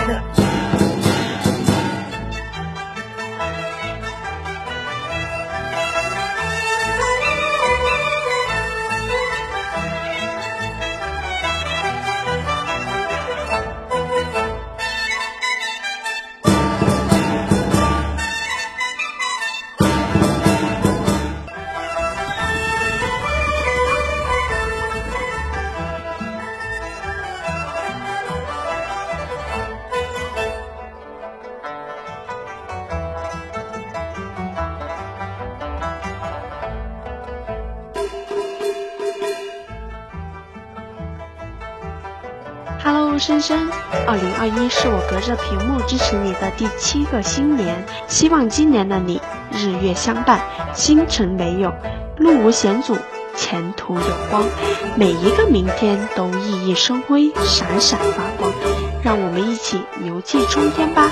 乐。 Hello， 深深，2021是我隔着屏幕支持你的第7个新年，希望今年的你日月相伴，星辰为友，路无险阻，前途有光，每一个明天都熠熠生辉，闪闪发光，让我们一起牛气冲天吧！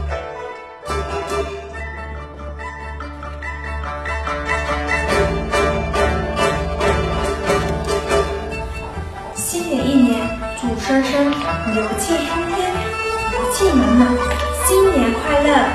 新的一年，祝深深牛气冲天，福气满满，新年快乐！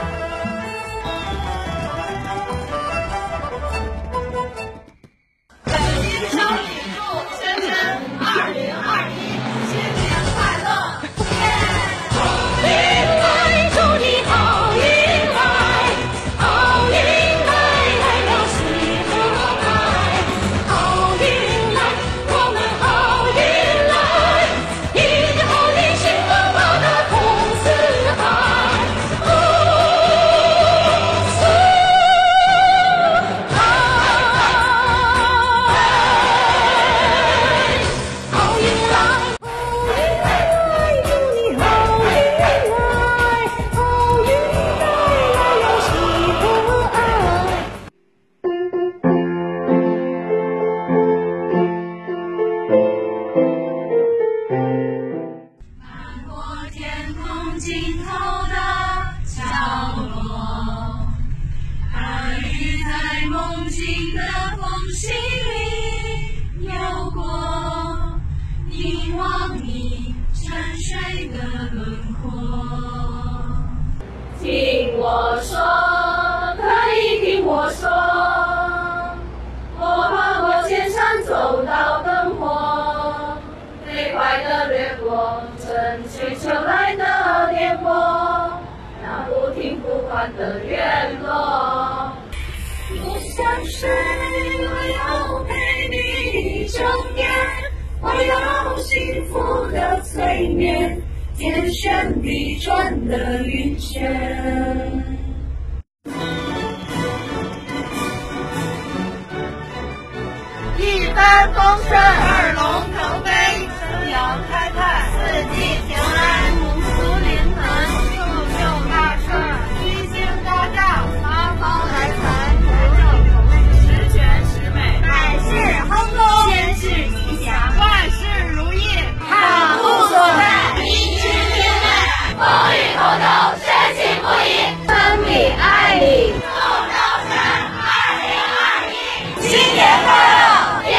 尽头的角落，耳语在梦境的缝隙里游过，凝望你沉睡的轮廓。听我说，可以听我说，我跨过千山走到灯火，飞快地掠过春去秋来的颠簸，那不停不换的月落。我想睡，我要陪你一整夜，我要幸福的催眠，天旋地转的晕眩。 一帆风顺，二龙腾飞，生阳开泰，四季平安，五福临门，六六大顺，七星高照，八方来财，福寿同禧，十全十美，百事亨通，千事吉祥，万事如意，好无所在，一群天籁，风雨同舟，深情不移，分米爱你，共高山，2021，新年快乐！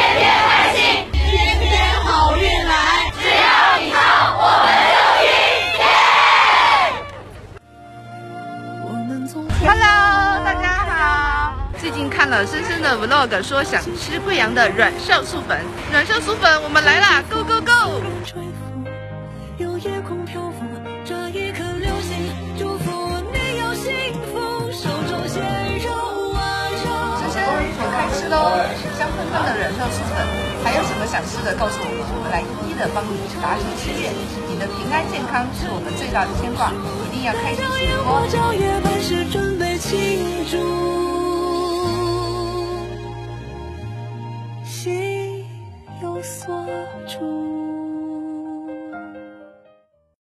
最近看了深深的 vlog， 说想吃贵阳的软酵素粉，软酵素粉我们来啦 ，Go Go Go！ 有夜空漂浮，这一颗流星，祝福你有幸福，手中鲜肉啊肉。 深深，我开吃喽，香喷喷的软酵素粉，还有什么想吃的告诉我们来一一的帮你达成心愿。你的平安健康是我们最大的牵挂，一定要开心幸福哦。 朝夜万事准备庆祝，心有所住。